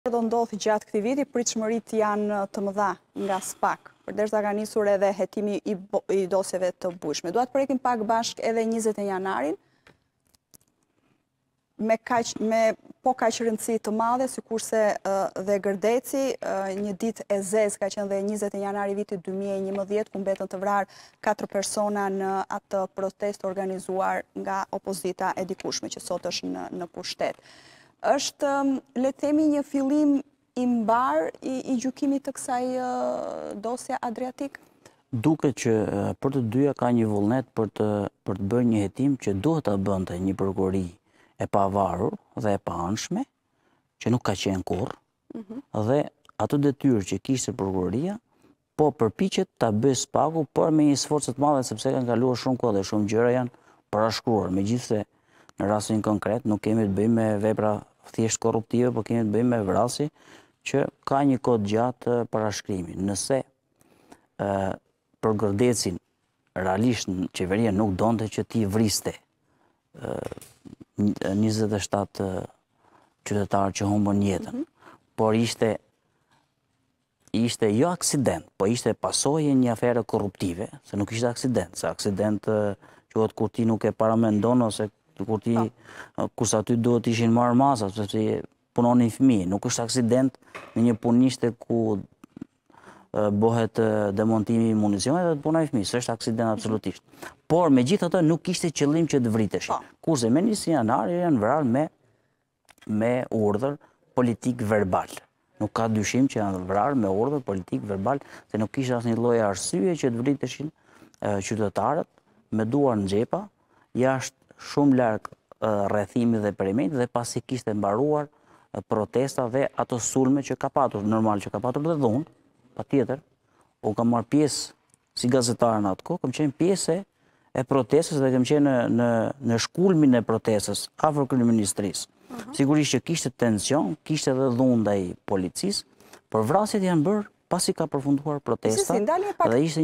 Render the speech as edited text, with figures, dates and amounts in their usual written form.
Do ndodhi gjatë këtij viti, pritshmëritë janë të mëdha nga SPAK, përderisa ka nisur edhe hetimi i dosjeve të bujshme. Dua të prekim pak bashk edhe 20 janarin, me kaq rëndësi të madhe, sikurse dhe Gërdeci, një ditë e zezë ka qenë dhe 20 janari vitit 2011, ku mbetën të vrarë 4 persona në atë protestë organizuar nga opozita e dikushme, që sot është në pushtet. Është, le të themi, një fillim i mbar i gjykimit të kësaj dosje Adriatik? Duket që për të dyja ka një vullnet për të bërë një hetim që duhet ta bënte një prokurori e pavarur dhe e paanshme, që nuk ka qenë kurrë, dhe ato detyrë që kishte prokuroria, po përpiqet ta bëjë SPAK-u, por me një sforcë të madhe, sepse kanë kaluar shumë kohë dhe shumë gjëra janë parashkruar. Megjithëse në rastin konkret nuk kemi të bëjmë me vepra thjesht korruptive, por kemi të bëjmë me vrasje që ka një kohë gjatë parashkrimi. Nëse për Gërdecin realisht qeveria nuk donte që t'i vriste 27 qytetarë që humbën jetën, por ishte jo aksident, po ishte pasojë një afere korruptive, se nuk ishte aksident, se aksident quhet kur ti nuk e paramendon ose kurse aty duhet ishin marrë masa, sepse punonin fëmijë. Nuk është aksident në një punishte ku bëhet demontimi i municionit dhe të punoj fëmijë, s'është aksident absolutisht. Por megjithatë nuk kishte qëllim që të vriteshin. Kurse me 20 janar janë vrarë me urdhër politik verbal. Nuk ka dyshim që janë vrarë me urdhër politik verbal, se nuk kishte asnjë lloj arsye që të vriteshin qytetarët me duar në xhepa, jashtë shumë larg rrethimi dhe perimetrit, dhe pasi kishte mbaruar protesta dhe ato sulme që ka patur, normal që ka patur dhe dhunë, patjetër. Unë kam marrë pjesë si gazetar në atë kohë, kam qenë pjesë e protestës dhe kam qenë në shkulmin e protestës afër kryeministrisë. Sigurisht që kishte tension, kishte edhe dhunë ndaj policisë, por vrasjet janë bërë pasi ka përfunduar protesta dhe ishte